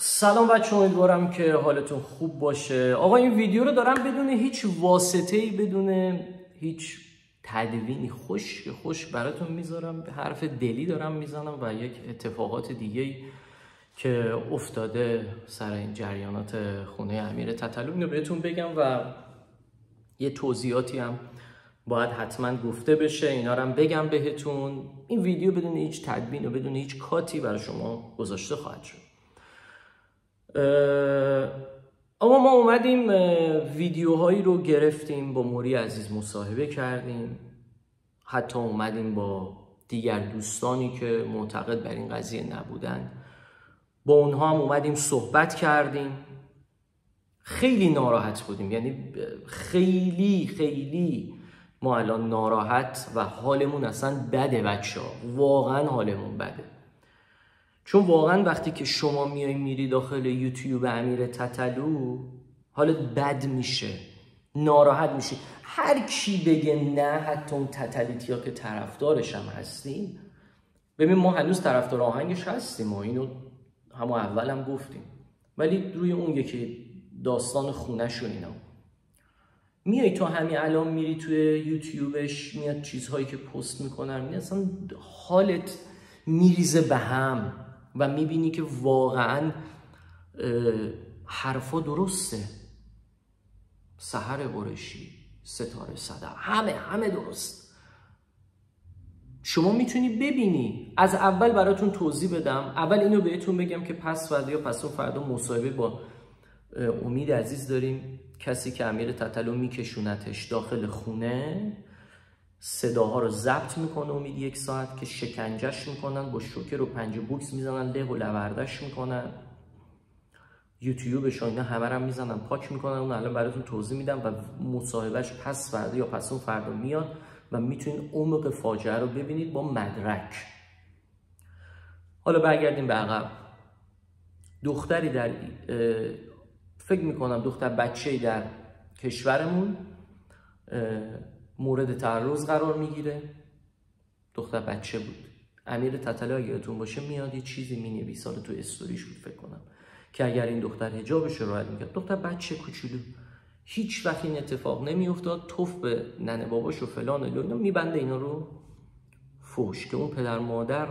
سلام بچه، امیدوارم که حالتون خوب باشه. آقا این ویدیو رو دارم بدون هیچ واسطه‌ای، بدون هیچ تدوینی خوش براتون میذارم. حرف دلی دارم میزنم و یک اتفاقات دیگه‌ای که افتاده سر این جریانات خونه امیر تتلو اینو بهتون بگم و یه توضیحاتی هم باید حتما گفته بشه. اینا رو هم بگم بهتون. این ویدیو بدون هیچ تدوین و بدون هیچ کاتی برای شما گذاشته خواهد شد. اما ما اومدیم ویدیوهایی رو گرفتیم، با موری عزیز مصاحبه کردیم، حتی اومدیم با دیگر دوستانی که معتقد بر این قضیه نبودن، با اونها هم اومدیم صحبت کردیم. خیلی ناراحت بودیم، یعنی خیلی ما الان ناراحت و حالمون اصلا بده بچه‌ها، واقعا حالمون بده. چون واقعا وقتی که شما میری داخل یوتیوب امیر تتلو حالت بد میشه، ناراحت میشه. هر کی بگه نه، حتی اون تتلیتیا که طرفدارش هم هستیم، ببین ما هنوز طرفدار آهنگش هستیم، ما اینو همون اول هم گفتیم، ولی روی اون یکی داستان خونه‌شون اینا میای تو همین الان میری توی یوتیوبش، میاد چیزهایی که پست میکنن، میاد اصلا حالت میریزه به هم و میبینی که واقعا حرفا درسته. سحر قریشی، ستاره صدف، همه درست. شما میتونی ببینی. از اول براتون توضیح بدم. اول اینو بهتون بگم که پس فردا یا پس فردا مصاحبه با امید عزیز داریم، کسی که امیر تتلو میکشونتش داخل خونه، صداها رو ضبط میکنه امید 1 ساعت، که شکنجهش میکنن، با شوکر و پنجه بوکس میزنن، له و لوردش میکنن، یوتیوبش اینا همه رو میزنن پاک میکنن. اون الان براتون توضیح میدم و مصاحبهش پس فردا یا پس اون فردا میاد و میتونید عمق فاجعه رو ببینید با مدرک. حالا برگردیم به عقب. دختری در فکر میکنم دختر بچه‌ای در کشورمون مورد تعرض قرار میگیره. دختر بچه بود. امیر تتلو اگه یادتون باشه میاد یه چیزی مینویسه، حالا تو استوریش بود فکر کنم، که اگر این دختر حجابش رو رعایت میکرد، دختر بچه کوچولو، هیچ وقت این اتفاق نمیافتاد، توف به ننه باباش و فلان و اینا میبنده اینا رو فوش، که اون پدر مادر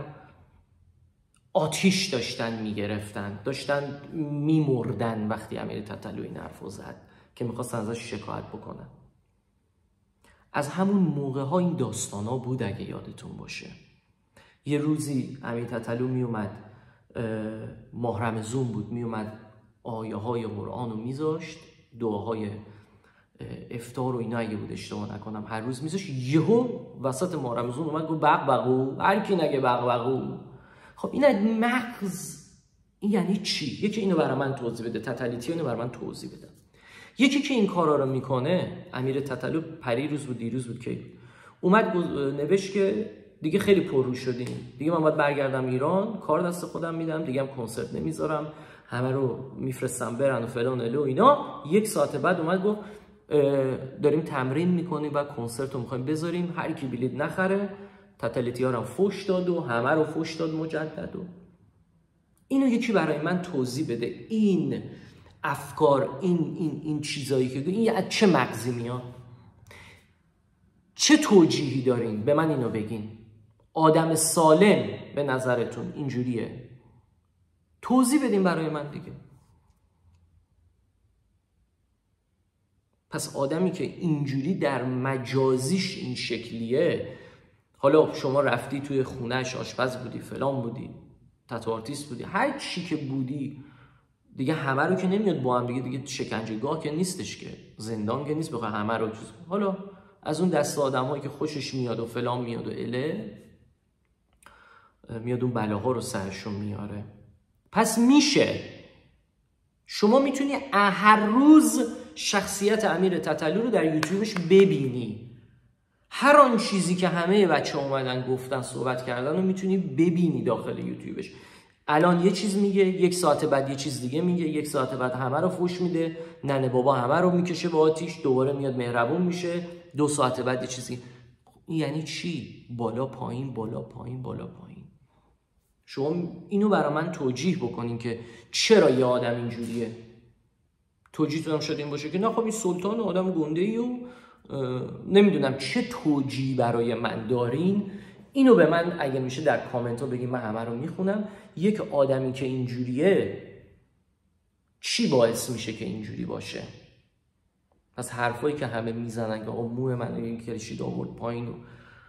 آتیش داشتن میگرفتن، داشتن میمردن وقتی امیر تتلو این حرفو زد که میخواستن ازش شکایت بکنن. از همون موقع ها این داستان ها بود اگه یادتون باشه. یه روزی امیر تتلو میومد، ماه رمضان بود، میومد آیه های قرآن رو میذاشت، دعاهای افطار و اینا اگه بود اشتباه نکنم هر روز میذاشت. یهو وسط ماه رمضان اومد گفت بغبغو، هر کی نگه بغبغو. خب این مغز این یعنی چی؟ یکی اینو برای من توضیح بده، تتلیتی اینو برای من توضیح بده. یکی که این کارا رو میکنه، امیر تتلو پریروز بود دیروز بود که اومد نوشت که دیگه خیلی پررو شدیم، دیگه من باید برگردم ایران، کار دست خودم میدم، دیگه هم کنسرت نمیذارم، همه رو میفرستم برن و فلان الو اینا. 1 ساعت بعد اومد گفت داریم تمرین میکنیم و کنسرت رو میخوایم بذاریم، هر کی بلیط نخره. تتلیتی ها رو فوش داد و همه رو فوش داد مجدد. و اینو یکی برای من توضیح بده. این افکار، این چیزایی که این از چه مغزی میاد؟ چه توجیهی دارین؟ به من اینو بگین. آدم سالم به نظرتون اینجوریه؟ توضیح بدین برای من دیگه. پس آدمی که اینجوری در مجازیش این شکلیه، حالا شما رفتی توی خونهش آشپز بودی، فلان بودی، تتو آرتیست بودی، هر چی که بودی دیگه، همه رو که نمیاد با هم دیگه شکنجهگاه که نیستش، که زندان که نیست بخواه همه رو چیز. حالا از اون دست آدم‌هایی که خوشش میاد و فلان میاد و میاد اون بلاها رو سرشون میاره. پس میشه شما میتونی هر روز شخصیت امیر تتلو رو در یوتیوبش ببینی. هر آن چیزی که همه بچه اومدن گفتن صحبت کردن رو میتونی ببینی داخل یوتیوبش. الان یه چیز میگه، 1 ساعت بعد یه چیز دیگه میگه، 1 ساعت بعد همه رو فوش میده، ننه بابا همه رو میکشه به آتیش، دوباره میاد مهربون میشه، 2 ساعت بعد یه چیزی. یعنی چی؟ بالا پایین بالا پایین بالا پایین. شما اینو برای من توجیه بکنین که چرا یه آدم اینجوریه. توجیهتون هم شاید این باشه که نه خب این سلطان آدم گنده‌ای و نمیدونم چه توجیهی برای من دارین. اینو به من اگه میشه در کامنت ها بگین، من همه رو میخونم. یک آدمی که اینجوریه چی باعث میشه که اینجوری باشه؟ از حرفایی که همه میزنن که موه من این کشید آورد پایین و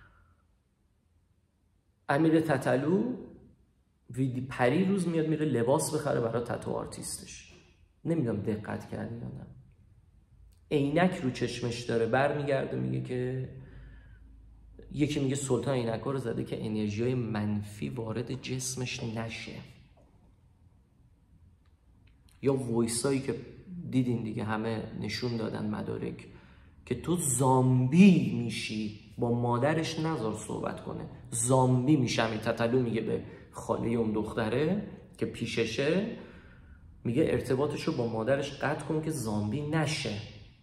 امیر تتلو پری روز میاد میره لباس بخره برای تتو آرتیستش. نمیدونم دقت کردی یا نه. عینک رو چشمش داره، برمیگرده میگه که یکی میگه سلطان عینک‌ها رو زده که انرژیای منفی وارد جسمش نشه. یا وایسایی که دیدین دیگه همه نشون دادن مدارک که تو زامبی میشی، با مادرش نذار صحبت کنه، زامبی میشه. همین تتلو میگه به خاله اون دختره که پیششه، میگه ارتباطشو با مادرش قطع کن که زامبی نشه.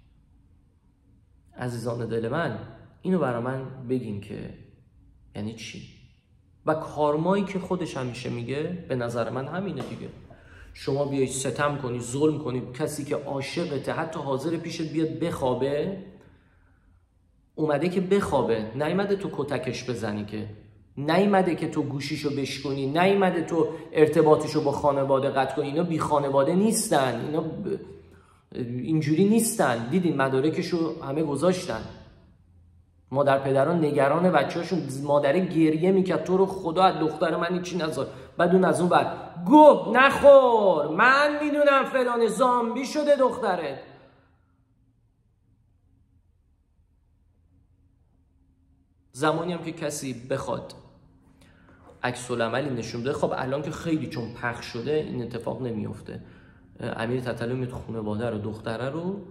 عزیزان دل من اینو برای من بگین که یعنی چی. و کارمایی که خودش همیشه میگه به نظر من همینه دیگه. شما بیای ستم کنی، ظلم کنی، کسی که عاشقته حتی حاضر پیشت بیاد بخوابه، اومده که بخوابه، نیومده تو کتکش بزنی، که نیومده که تو گوشیشو بشکنی، نیومده تو ارتباطشو با خانواده قطع کنی. اینا بی خانواده نیستن، اینا اینجوری نیستن. دیدین مدارکشو همه گذاشتن. مادر پدران نگران بچه‌هاشون، مادره گریه میکرد تو رو خدا از دختر من هیچی نذار. بعد اون از اون بر گفت نخور، من میدونم فلان زامبی شده دخترت. زمانی هم که کسی بخواد عکس العملی نشون بده، خب الان که خیلی چون پخش شده این اتفاق نمیفته. امیر تتلو میاد خانواده رو، دختره رو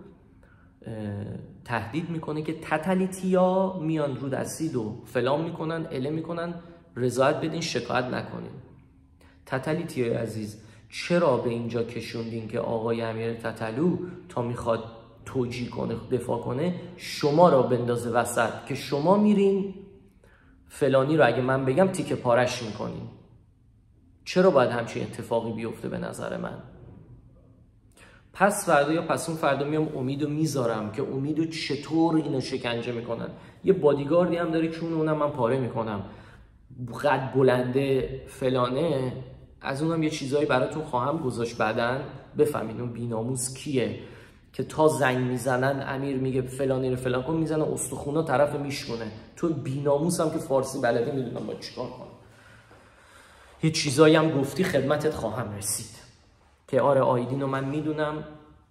تهدید میکنه که تتلیتیا میان رو دستید و فلان میکنن، اله میکنن، رضایت بدین، شکایت نکنین. تتلیتیای عزیز چرا به اینجا کشوندین که آقای امیر تتلو تا میخواد توجیه کنه، دفاع کنه، شما را بندازه وسط که شما میرین فلانی رو اگه من بگم تیکه پارش میکنین؟ چرا باید همچین اتفاقی بیفته به نظر من؟ پس فردا یا پس اون فردا میام امیدو میذارم که امیدو چطور اینو شکنجه میکنن. یه بادیگاردی هم داره که اونم من پاره میکنم، قد بلنده فلانه، از اونم یه چیزایی براتون خواهم گذاشت بعدن بفهمین اون بی‌ناموس کیه که تا زنگ میزنن امیر میگه فلانی رو فلان کن، میزنه استخونا طرف میشونه. تو بی‌ناموس هم که فارسی بلده میدونم با چیکار کنم. یه چیزایی هم گفتی خدمتت خواهم رسید که آره آیدین رو من میدونم،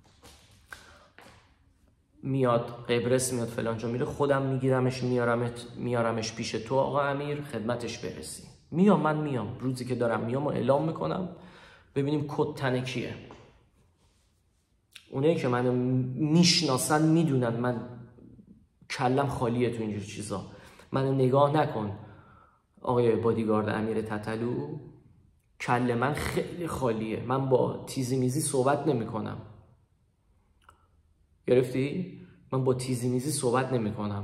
میاد قبرس، میاد فلان جا، میره خودم میگیرمش میارمش پیش تو آقا امیر، خدمتش برسی. من میام روزی که دارم میام و اعلام میکنم، ببینیم کد تن کیه. اونایی که منو میشناسن میدونن من کلم خالیه تو اینجور چیزا. منو نگاه نکن آقای بادیگارد امیر تتلو، کله من خیلی خالیه، من با تیزی میزی صحبت نمی کنم. گرفتی؟ من با تیزی میزی صحبت نمی کنم.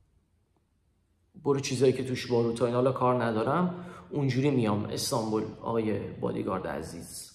برو چیزایی که توش باروتا این حالا کار ندارم، اونجوری میام استانبول آقای بادیگارد عزیز.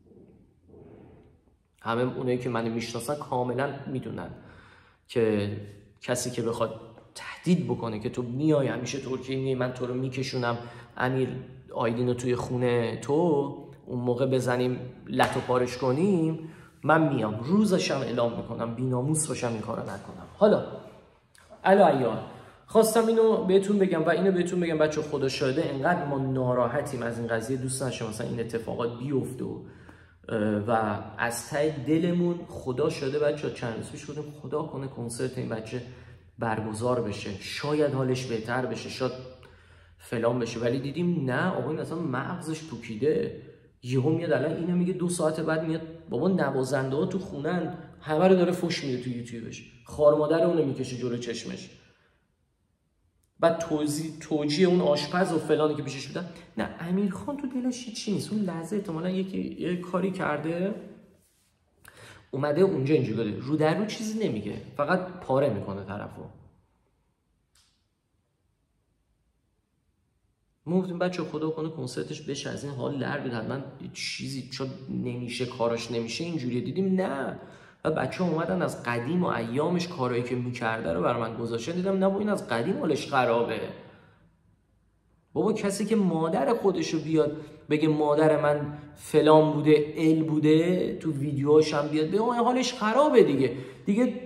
همه اونایی که منو میشناسن کاملا میدونن که کسی که بخواد تهدید بکنه که تو میای همیشه ترکیه میای من تو رو میکشونم امیر آیدین رو توی خونه تو اون موقع بزنیم لتو پارش کنیم، من میام روزشم اعلام میکنم، بی‌ناموس باشم این کارو نکنم. حالا ایان خواستم اینو بهتون بگم و اینو بهتون بگم بچه خدا شاهده انقدر ما ناراحتیم از این قضیه، دوست داشتم مثلا این اتفاقات بیفته و از ته دلمون خدا شده بچه چند روز پیش بودیم خدا کنه کنسرت این بچه برگزار بشه، شاید حالش بهتر بشه، شاید فلان بشه، ولی دیدیم نه آقا این اصلا مغزش پوکیده. یهو میاد الان اینو میگه 2 ساعت بعد میاد بابا نوازنده ها تو خونن، همه رو داره فوش میده تو یوتیوبش، خار مادر اونو میکشه جلو چشمش، بعد توجیه اون آشپز و فلانی که پیشش بودن. نه امیر خان تو دلش چی نیست، اون لحظه احتمالاً یه کاری کرده اومده اونجا اینجوری گفته، رو در رو چیزی نمیگه، فقط پاره میکنه طرفو. ما گفتیم بچه خدا کنه کنسرتش بشه، از این حال در بیاد، حتما چیزی چون نمیشه کاراش نمیشه اینجوری. دیدیم نه، و بچه اومدن از قدیم و ایامش کارایی که میکرده رو برای من گذاشتن، دیدم نه این از قدیم حالش خرابه. بابا کسی که مادر خودشو بیاد بگه مادر من فلان بوده ال بوده تو ویدیوهاش هم بیاد بگه حالش خرابه دیگه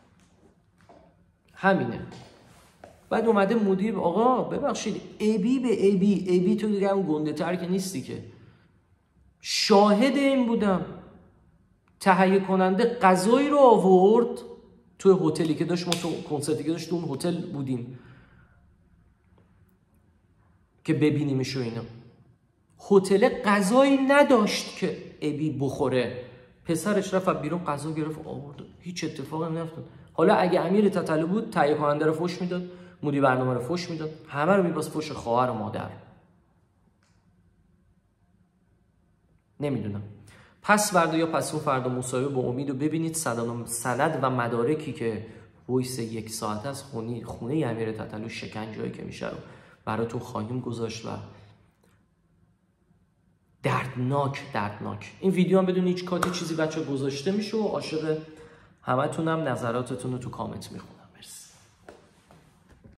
همینه. بعد اومده مدیر آقا ببخشید ابی به ابی تو دیگه هم گنده تر که نیستی که. شاهد این بودم تهیه کننده غذایی رو آورد تو هتلی که داشت، ما تو کنسرتی که داشت تو اون هتل بودیم که ببینیمش و اینا، هتل غذایی نداشت که ابی بخوره. پسرش رفت بیرون غذا گرفت آورد، هیچ اتفاقی نمیافتاد. حالا اگه امیر تتلو بود تهیه کننده رو فوش میداد، مدیر برنامه رو فوش میداد، همه رو میباز فوش خواهر و مادر. نمیدونم. پس فردا یا پس اون فردا مصاحبه با امید رو ببینید، سند و مدارکی که وایس 1 ساعت از خونه امیر تتلو شکنجه‌ای که میشه رو براتون خواهیم گذاشت و دردناک. این ویدیو هم بدون هیچ کاتی چیزی بچه گذاشته میشه و عاشق همتونم نظراتتون رو تو کامنت میخونم.